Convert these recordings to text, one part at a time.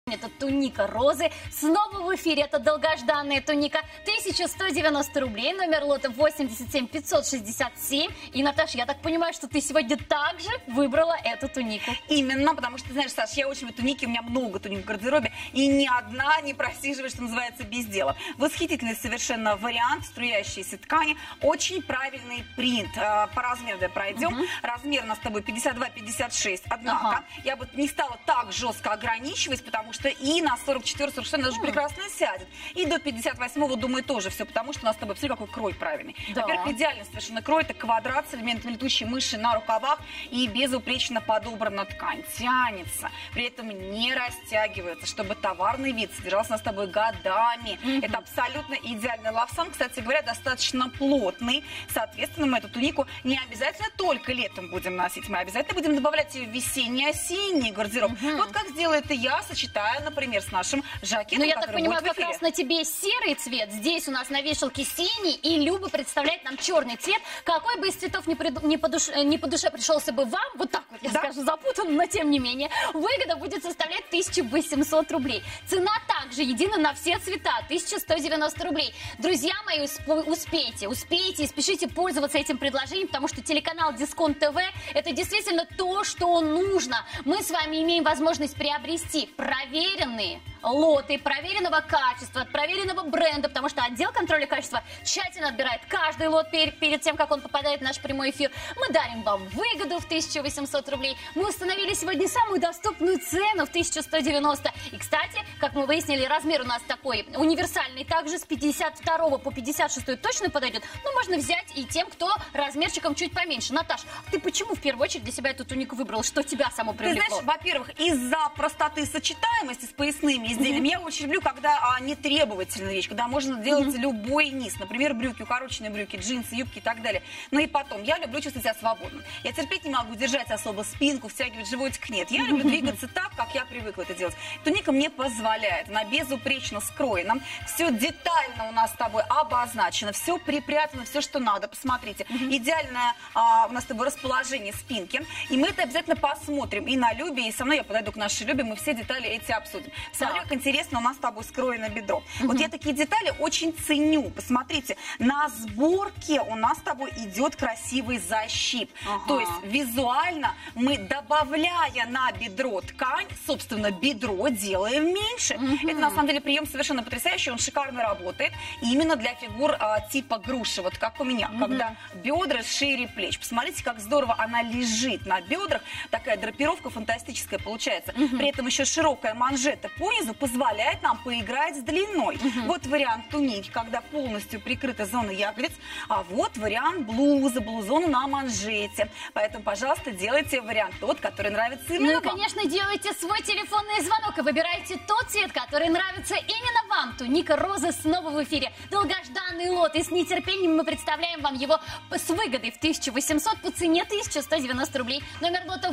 Это туника розы. Снова в эфире. Это долгожданная туника. 1190 рублей. Номер лота 87567. И, Наташа, я так понимаю, что ты сегодня также выбрала эту тунику. Именно, потому что, ты знаешь, Саш, я очень люблю туники, у меня много туник в гардеробе, и ни одна не просиживает, что называется, без дела. Восхитительный совершенно вариант, струящиеся ткани, очень правильный принт. По размеру пройдем. Размер у нас с тобой 52-56. Однако, я бы не стала так жестко ограничивать, потому что и на 44-46 даже прекрасно сядет. И до 58-го, думаю, тоже все, потому что у нас с тобой, посмотри, какой крой правильный. Да. Во-первых, идеальный совершенно крой, это квадрат с элементами летучей мыши на рукавах и безупречно подобрана ткань. Тянется, при этом не растягивается, чтобы товарный вид содержался у нас с тобой годами. Это абсолютно идеальный лавсан, кстати говоря, достаточно плотный. Соответственно, мы эту тунику не обязательно только летом будем носить, мы обязательно будем добавлять ее в весенний-осенний гардероб. Вот как сделаю это я, сочетая, например, с нашим жакетом. Ну, я так понимаю, как раз на тебе серый цвет. Здесь у нас на вешалке синий, и Люба представляет нам черный цвет. Какой бы из цветов не по душе пришелся бы вам, вот так вот, я скажу, запутанно, но тем не менее, выгода будет составлять 1800 рублей. Цена также едина на все цвета, 1190 рублей. Друзья мои, успейте и спешите пользоваться этим предложением, потому что телеканал Дисконт ТВ – это действительно то, что нужно. Мы с вами имеем возможность приобрести проверенные лоты проверенного качества, от проверенного бренда, потому что отдел контроля качества тщательно отбирает каждый лот перед тем, как он попадает в наш прямой эфир. Мы дарим вам выгоду в 1800 рублей. Мы установили сегодня самую доступную цену в 1190. И, кстати, как мы выяснили, размер у нас такой универсальный, также с 52 по 56 точно подойдет. Но можно взять и тем, кто размерчиком чуть поменьше. Наташ, ты почему в первую очередь для себя эту тунику выбрала? Что тебя само привлекло? Ты знаешь, во-первых, из-за простоты сочетаемости с поясными изделиями, я очень люблю, когда не требовательная вещь, когда можно делать любой низ, например, брюки, укороченные брюки, джинсы, юбки и так далее. Ну и потом, я люблю чувствовать себя свободно. Я терпеть не могу держать особо спинку, втягивать животик, нет. Я люблю двигаться так, как я привыкла это делать. Туника мне позволяет, она безупречно скроена, все детально у нас с тобой обозначено, все припрятано, все, что надо. Посмотрите, идеальное у нас с тобой расположение спинки, и мы это обязательно посмотрим и на Любе, и со мной я подойду к нашей Любе, мы все детали эти обсудим. Смотри, как интересно у нас с тобой скроено бедро. Вот я такие детали очень ценю. Посмотрите, на сборке у нас с тобой идет красивый защип. То есть визуально мы, добавляя на бедро ткань, собственно, бедро делаем меньше. Это на самом деле прием совершенно потрясающий, он шикарно работает. И именно для фигур типа груши, вот как у меня, когда бедра шире плеч. Посмотрите, как здорово она лежит на бедрах. Такая драпировка фантастическая получается. При этом еще широкая манжета по низу позволяет нам поиграть с длиной. Вот вариант туники, когда полностью прикрыта зона ягодиц, а вот вариант блузы, блузона на манжете. Поэтому, пожалуйста, делайте вариант тот, который нравится именно вам. Ну и, конечно, делайте свой телефонный звонок и выбирайте тот цвет, который нравится именно вам. Туника роза снова в эфире. Долгожданный лот, и с нетерпением мы представляем вам его с выгодой в 1800 по цене 1190 рублей. Номер лота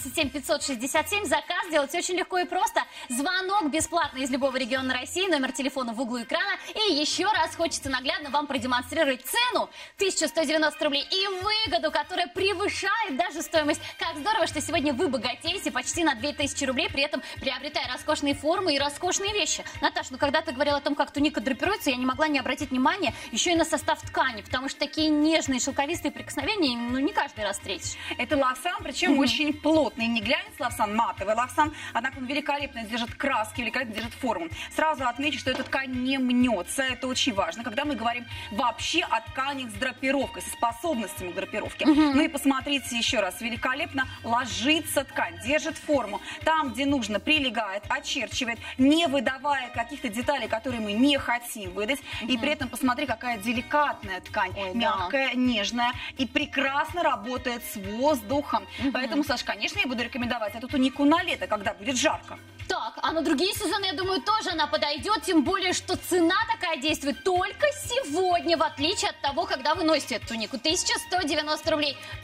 87567. Заказ делать очень легко и просто. Звонок бесплатно из любого региона России, номер телефона в углу экрана. И еще раз хочется наглядно вам продемонстрировать цену 1190 рублей и выгоду, которая превышает даже стоимость. Как здорово, что сегодня вы богатеете почти на 2000 рублей, при этом приобретая роскошные формы и роскошные вещи. Наташ, ну когда ты говорила о том, как туника драпируется, я не могла не обратить внимания еще и на состав ткани, потому что такие нежные шелковистые прикосновения, ну не каждый раз встретишь. Это лавсан, причем очень плотный, не глянец лавсан, матовый лавсан, однако он великолепно держит краски, великолепно держит форму. Сразу отмечу, что эта ткань не мнется, это очень важно, когда мы говорим вообще о тканях с драпировкой, со способностями к драпировке. Ну и посмотрите еще раз, великолепно ложится ткань, держит форму, там, где нужно, прилегает, очерчивает, не выдавая каких-то деталей, которые мы не хотим выдать, и при этом посмотри, какая деликатная ткань, мягкая, нежная, и прекрасно работает с воздухом. Поэтому, Саш, конечно, я буду рекомендовать эту тунику на лето, когда будет жарко. Так, а на другие сезоны, я думаю, тоже она подойдет, тем более, что цена такая действует только сегодня, в отличие от того, когда вы носите эту тунику. 1190 рублей. Пригодится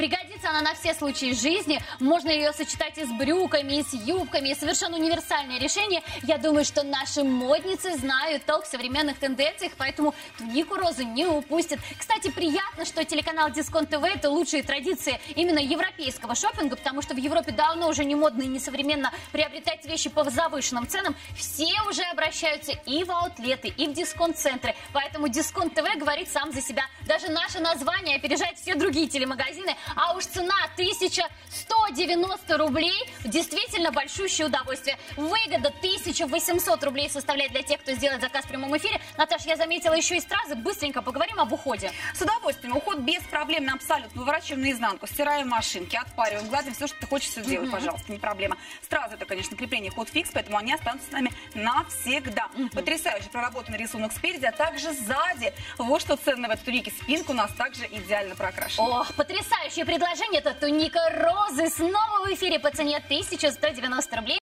Годится она на все случаи жизни. Можно ее сочетать и с брюками, и с юбками. И совершенно универсальное решение. Я думаю, что наши модницы знают толк в современных тенденциях, поэтому тунику розу не упустят. Кстати, приятно, что телеканал Дисконт ТВ – это лучшие традиции именно европейского шопинга, потому что в Европе давно уже не модно и не современно приобретать вещи по завышенным ценам. Все уже обращаются и в аутлеты, и в дисконт-центры. Поэтому Дисконт ТВ говорит сам за себя. Даже наше название опережает все другие телемагазины. А уж цена 1190 рублей – действительно большущее удовольствие. Выгода 1800 рублей составляет для тех, кто сделает заказ в прямом эфире. Наташа, я заметила еще и стразы. Быстренько поговорим об уходе. С удовольствием. Уход без проблем абсолютно. Выворачиваем наизнанку, стираем машинки, отпариваем, гладим все, что ты хочешь, все делать, пожалуйста, не проблема. Стразы — это, конечно, крепление ход фикс, поэтому они останутся с нами навсегда. Потрясающе проработанный рисунок спереди, а также сзади. Вот что ценно в этой тунике. Спинка у нас также идеально прокрашена. О, потрясающее предложение. Это туника розы снова в эфире по цене 1190 рублей.